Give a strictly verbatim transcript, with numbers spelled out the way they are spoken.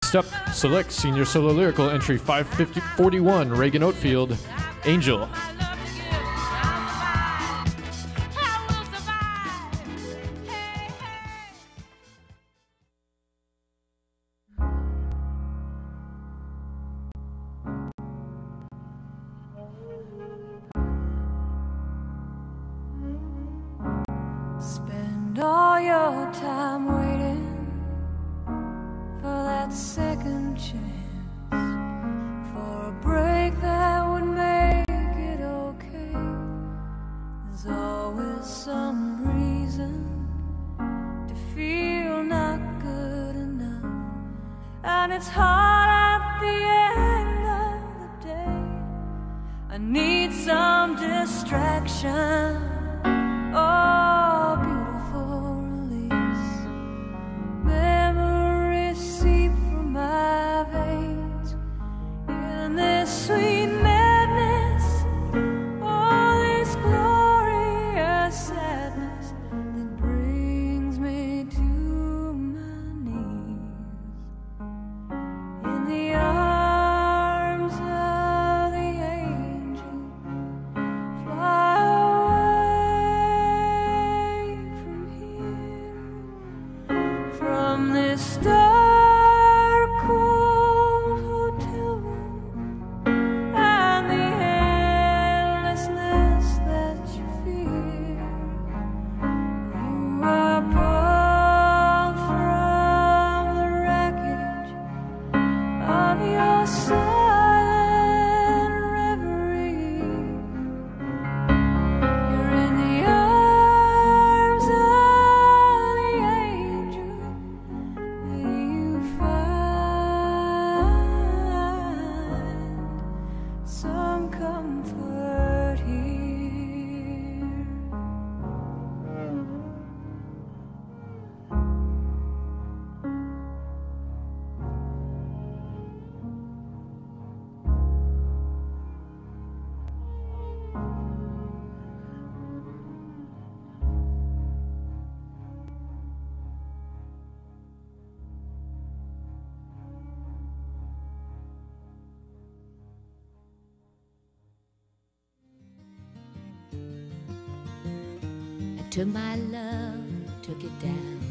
Next up, select senior solo lyrical entry five forty-one, Reagan Oatfield, Angel. Spend all your time waiting for that second chance, for a break that would make it okay. There's always some reason to feel not good enough, and it's hard at the end of the day. I need some distraction. Oh, beautiful release. Memories seep from my veins in this sweet madness. Oh, this glorious sadness that brings me to my knees. In the arms of the angel, fly from this dark, cold hotel room and the endlessness that you fear. You are pulled from the wreckage of your silent reverie. You're in the arms of the angel. You find some comfort here. I took my love, took it down